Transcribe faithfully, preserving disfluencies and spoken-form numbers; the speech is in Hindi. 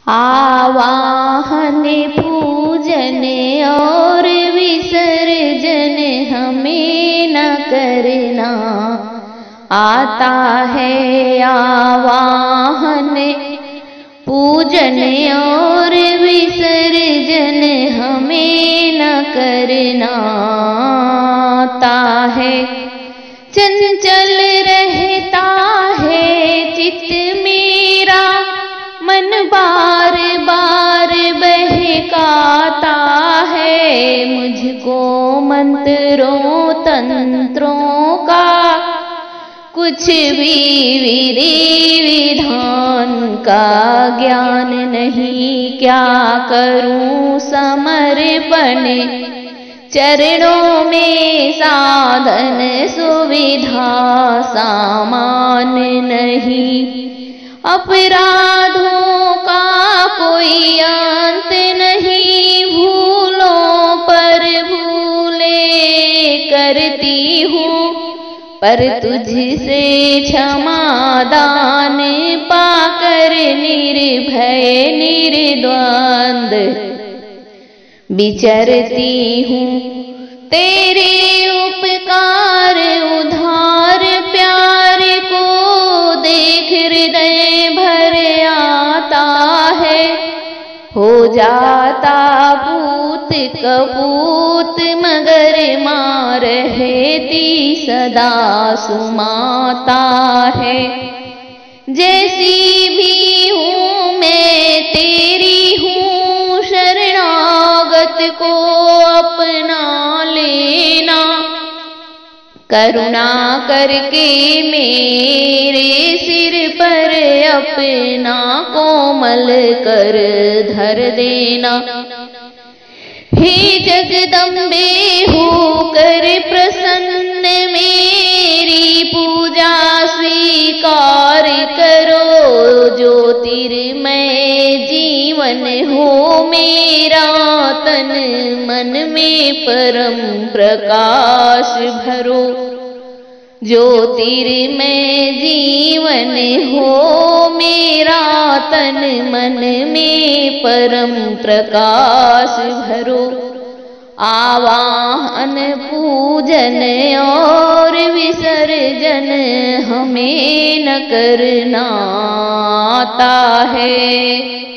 आवाहन पूजन और विसर्जन हमें न करना आता है। आवाहन पूजन और विसर्जन हमें न करना आता है। चंचल रहता है चित्त मेरा, मन बार बार बहकाता है। मुझको मंत्रों तंत्रों का कुछ भी विधि विधान का ज्ञान नहीं। क्या करूं समर्पण चरणों में, साधन सुविधा सामान नहीं। अपराधों का कोई अंत नहीं, भूलों पर भूले करती हूँ, पर तुझसे क्षमा दान पाकर निर्भय निर्द्वंद विचरती हूँ। तेरे उपकार उधार प्यार को देख हृदय भर आता है। हो जाता पूत कपूत मगर माँ रहती सदा सुमाता है। जैसी भी हूँ मैं तेरी हूँ, शरणागत को अपना लेना। करुणा करके मेरे सिर पर अपना कोमल कर धर देना। हे जगदम्बे होकर प्रसन्न मेरी पूजा स्वीकार करो। ज्योतिर्मय जीवन हो मेरा, तन मन में परम प्रकाश भरो। ज्योतिर्मय जीवन हो मेरा, तन मन में परम प्रकाश भरो। आवाहन पूजन और विसर्जन हमें न करना आता है।